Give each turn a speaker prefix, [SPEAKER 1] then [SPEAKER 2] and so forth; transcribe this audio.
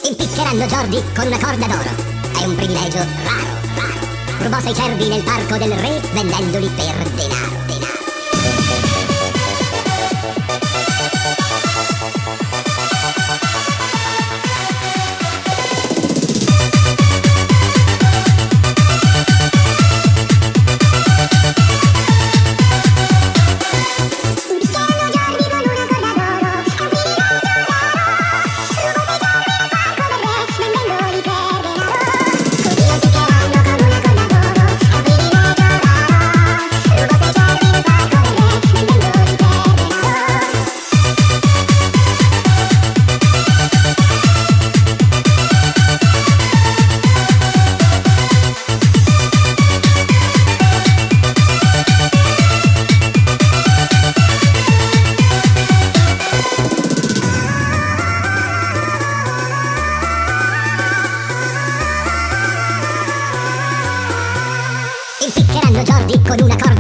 [SPEAKER 1] Impiccheranno Jordi con una corda d'oro. È un privilegio raro, raro. Rubò 6 cervi nel parco del re vendendoli per denaro, denaro. Impiccheranno Jordi con una corda